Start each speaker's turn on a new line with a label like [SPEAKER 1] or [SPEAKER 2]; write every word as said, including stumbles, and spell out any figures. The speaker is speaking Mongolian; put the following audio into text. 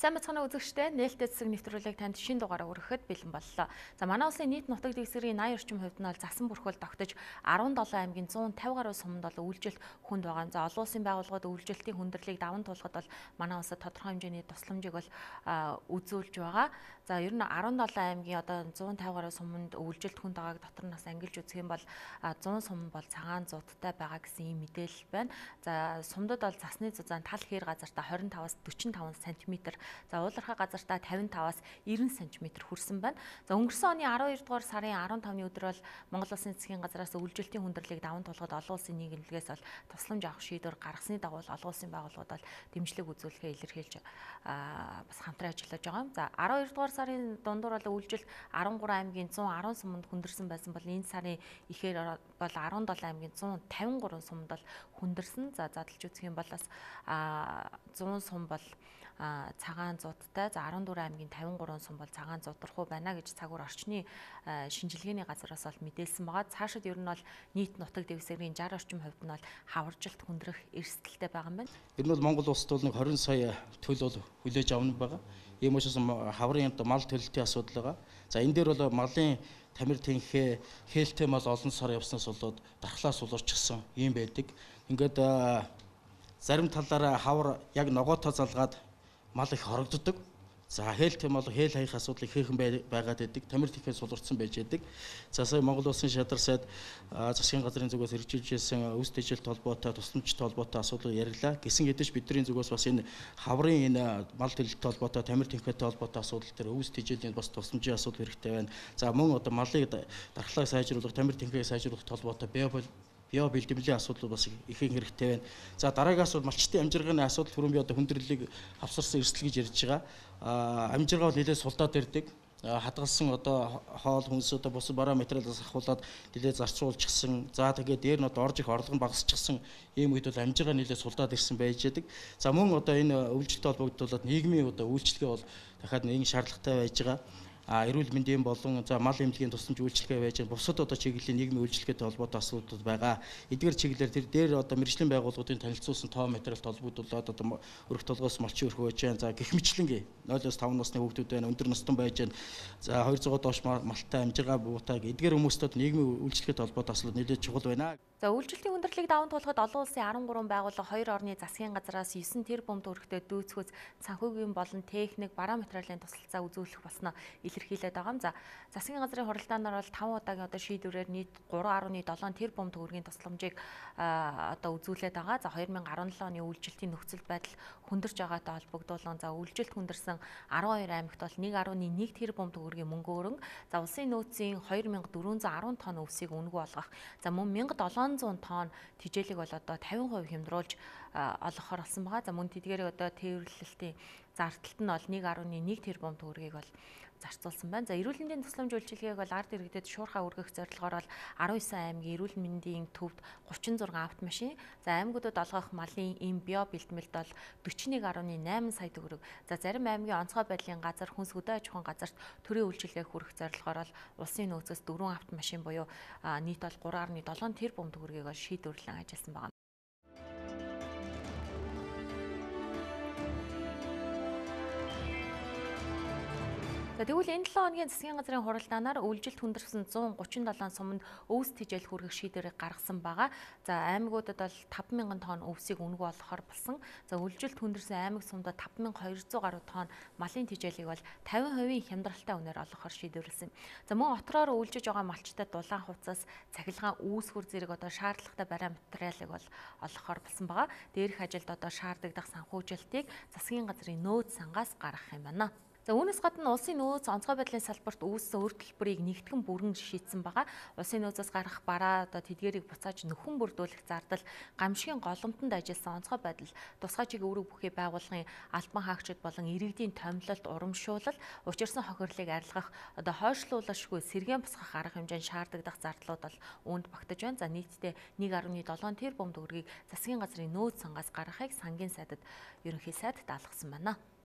[SPEAKER 1] Сайн бацхан үзэгчдээ нээлттэй засаг нэвтрүүлэг танд шинэ дугаараа өргөхөд бэлэн боллоо. За манай улсын нийт нутаг дэвсгэрийн аяр орчим хувьд нь бол засан бүрхүүл тогтож арван долоон аймгийн зуун тавь гаруй суманд бол үйлчлэл хүнд байгаа. За олон улсын байгууллагууд үйлчлэлтийн хүндрэлийг даван туулахад бол манай улсад тодорхой хэмжээний тусламжийг бол үзүүлж байгаа. За ер нь арван долоон аймгийн одоо зуун тавь гаруй суманд үйлчлэлт хүнд байгааг дотор нь бас ангилж үзэх юм бол зуун сум бол цагаан зуудтай байгаа гэсэн ийм мэдээлэл байна. За сумдад бол засны зузаан тал хээр газартаа хорин таваас дөрвөн таван сантиметр, за уулархай газартаа тавин таваас найман сантиметр хүрсэн байна. За өнгөрсөн оны арван хоёр дугаар сарын арван тавны өдөр бол Монгол Улсын засгийн газраас үйлчлэлтийн хүндрэлийг даван туулахад олон улсын нийгэмлэгээс бол тусламж авах шийдвэр гаргасны дагуу олон улсын байгууллагууд бол дэмжлэг үзүүлэхээ илэрхийлж бас хамтран ажиллаж байгаа. За арван хоёр дугаар сарын дундуур бол үйлчлэл арван гурван аймгийн зуун арван суманд хүндэрсэн байсан бол энэ сарын ихээр бол арван долоон аймгийн зуун тавин гурван суманд бол хүндэрсэн. За задлж үзэх юм бол бас зуун сум бол цагаан зуудтай, за арван дөрвөн аймгийн тавин гурван сум бол цагаан зуудрахгүй байна гэж цагуур орчны шинжилгээний газраас бол мэдээлсэн байгаа. Цаашид ер нь бол нийт нутаг дэвсгэрийн шестьдесят орчим хувьд нь бол хаваржилт хүндрэх эрсдэлтэй байгаа юм байна.
[SPEAKER 2] Ер нь бол Монгол улсад бол нэг двадцать сая төл бол хүлээж авна байгаа. Ийм учраас хаврын мал төлөлтийн асуудал байгаа. За энэ дээр бол малын тамир тэнхээ хээлтэй мал олон сар явснаас болоод дархлаас улуурчсан юм байдаг. Ингээд зарим талаараа хавар яг ногоотоо залгаад мал их хорогддог. За хээлтэй мал хээл хаях асуудал ихээхэн байгаад байдаг. Тамир тэнхээ сулурцсан байж байдаг. За сая Монгол Улсын шадар сайд засгийн газрын зүгээс хэрэгжүүлжсэн үс тэжээлт холбоотой, тусламжтай холбоотой асуудал ярьлаа. Гэсэн хэдиж бидний зүгээс бас энэ хаврын энэ мал төлөлттэй холбоотой, тамир тэнхээтэй холбоотой асуудал дээр үс тэжээлийн бас тусламжийн асуудал хэрэгтэй байна. За мөн одоо малыг дархлааг сайжруулах, тамир тэнхээг сайжруулах холбоотой био био бэлтгэмжийн асуудал бас ихэнх хэрэгтэй байна. За дараагаас бол малчтын амжиргааны асуудал хүрэн би одоо хүндрэлийг авсарсан эрсдэл гэж ярьж байгаа. Аа амжиргаа бол нэлээд сулдаад ирдэг. Хадгалсан одоо хоол хүнс одоо бус бараа материалаас ахуулаад нэлээд зарцуулчихсан. За тэгээд дээр нь одоо орж их орлого нь багасчихсан ийм үед бол амжиргаа нэлээд сулдаад ирсэн байж байдаг. За мөн одоо энэ үйлчлэлтэй холбогдуулаад нийгмийн одоо үйлчлэгээ бол дахиад нэгэн шаардлагатай байж байгаа. А эрүүл мэндийн болон за мал эмнэлгийн тусламж үйлчлэгээ байж байгаа. Бусад одоо чиглэлийн нийгмийн үйлчлэгээтэй холбоотой асуудал байгаа. Эдгээр чиглэлээр тэр дээр одоо мэргэжлийн байгууллагуудын танилцуулсан тоо материал толбогдуулаад одоо өрх толгоос малчин өрх байж байгаа. За гэх мэтлэнгээ нойлоос таван насны хүүхдүүд байна, өндөр настан байж байна. За хоёр жүз доош малтай амжиргаа буутаа эдгээр хүмүүстд нийгмийн үйлчлэгээтэй холбоотой асуудал нэлээд чухал байна.
[SPEAKER 1] За үйлчлэлтийн хүндрэлийг даван туулахад олон улсын арван гурван байгууллага хоёр орны засгийн газраас девять тэрбум төгрөгтэй дүүцхүүц санхүүгийн болон техник, бараа материалын тусалцаа үзүүлэх болсноо илэрхийлээд байгаа юм. За засгийн газрын хуралдаанаар бол таван удаагийн одоо шийдвэрээр нийт гурван гаруй долоон тэрбум төгрөгийн тусламжийг одоо үзүүлээд байгаа. За две тысячи десет оны үйлчлэлтийн нөхцөл байдал хүндэрч байгаатай холбогдуулан за үйлчлэлт хүндэрсэн арван хоёр аймагт бол one гаруй one тэрбум төгрөгийн мөнгө өрнг, за улсын нөөцийн two thousand four hundred ten тонн өвсийг өнгө болгох, за мөн one thousand seven hundred тонн тижээлэг бол одоо fifty percent хямдруулж олгохоор болсон байгаа. За мөн тэдгээрээ одоо тээвэрлэлтийн зардалт нь бол one гаруй one тэрбум төгрөгийг бол зарцуулсан байна. За эрүүл мэндийн тусламж үйлчилгээг бол ард иргэдэд шуурхай өргөх зорилгоор бол nineteen аймгийн эрүүл мэндийн төвд thirty-six автомашин, за аймагуудад олгох малын эм био бэлтгэлд бол forty-one гаруй eight сая төгрөг. За зарим аймгийн онцгой байдлын газар, хүнс хөдөө аж ахуйн газарт төрийн үйлчилгээг хүргэх зорилгоор бол улсын нөөцөөс four автомашин буюу нийт бол three гаруй seven тэрбум төгрөгийг бол шийдвэрлэн ажилласан байна. За тэгвэл энэ seven хоногийн засгийн газрын хуралдаанаар үйлчлэлт хүндэрсэн one thirty-seven суманд өвс тэжээл хүргэх шийдвэрийг гаргасан байгаа. За аймагуудад бол five thousand тонн өвсийг өнгө болгохоор болсон. За үйлчлэлт хүндэрсэн аймаг сумдад five thousand two hundred гаруй тонн малын тэжээлийг бол fifty percent хямдралтай үнээр олгохоор шийдвэрлсэн. За мөн отроор үйлчилж байгаа малчтад дулаан хувцас, цахилгаан үүсгэр зэрэг одоо шаардлагатай бараа материалыг бол олгохоор болсон байгаа. Дээрх ажилд одоо шаардлагадах санхүүжилтийг засгийн газрын нөөц сангаас гаргах юм байна. За үүнээс гадна улсын нөөц онцгой байдлын салбарт үүссэн үр төлбөрийг нэгтгэн бүрэн шийдсэн байгаа. Улсын нөөцөөс гарах бараа одоо тэдгэрийг буцааж нөхөн бүрдүүлэх зардал, гамшигын голомтонд ажилласан онцгой байдал, тусгай чиглэл үүрэг бүхий байгууллагын албан хаагчид болон иргэдийн томилолт, урамшуулал, учирсан хохирлыг арилгах, одоо хойшлуулашгүй сэргээн босгох арга хэмжээнд шаардлагадах зардлууд бол үүнд багтаж байна. За нийтдээ one гаруй seven тэрбум төгрөгийг засгийн газрын нөөц сангаас гаргахыг сангийн сайдад ерөнхий сайд даалгасан байна.